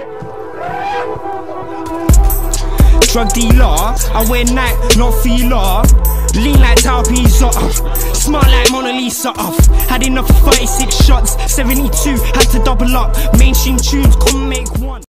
Drug dealer, I wear Nike, not Fila. Lean like Tao Pizza, smart like Mona Lisa. Had enough of 36 shots, 72, had to double up. Mainstream tunes couldn't make one.